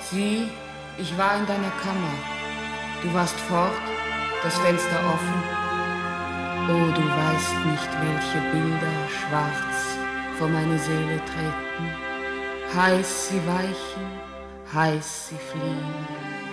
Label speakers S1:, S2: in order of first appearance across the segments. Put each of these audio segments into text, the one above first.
S1: Sieh, ich war in deiner Kammer. Du warst fort, das Fenster offen. Oh, du weißt nicht, welche Bilder schwarz vor meine Seele treten. Heiß sie weichen, heiß sie fliehen.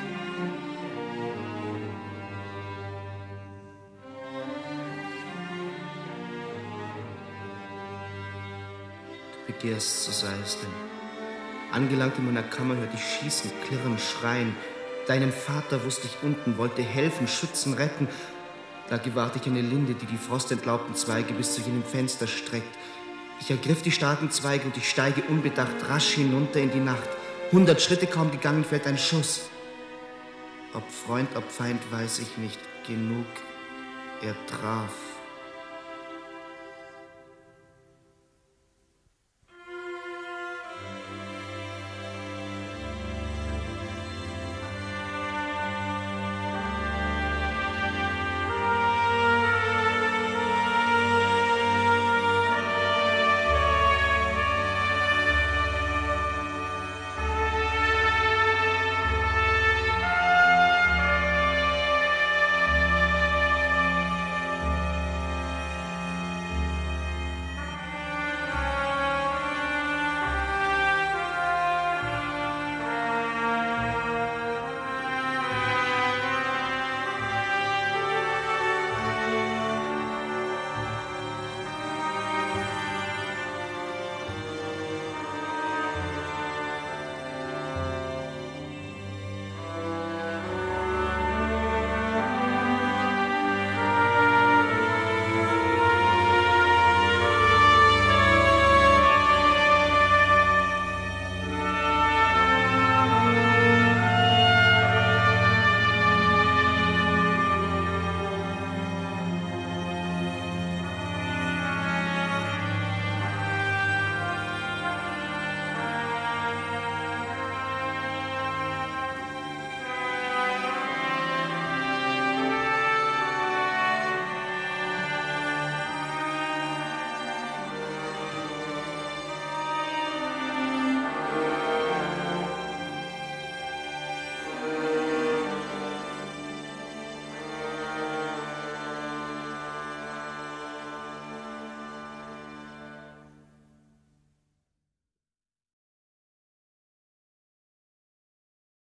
S2: Du begehrst, so sei es denn. Angelangt in meiner Kammer hörte ich schießen, klirren, schreien. Deinen Vater wusste ich unten, wollte helfen, schützen, retten. Da gewahrte ich eine Linde, die die frostentlaubten Zweige bis zu jenem Fenster streckt. Ich ergriff die starken Zweige und ich steige unbedacht rasch hinunter in die Nacht. 100 Schritte kaum gegangen, fällt ein Schuss. Ob Freund, ob Feind, weiß ich nicht. Genug, er traf.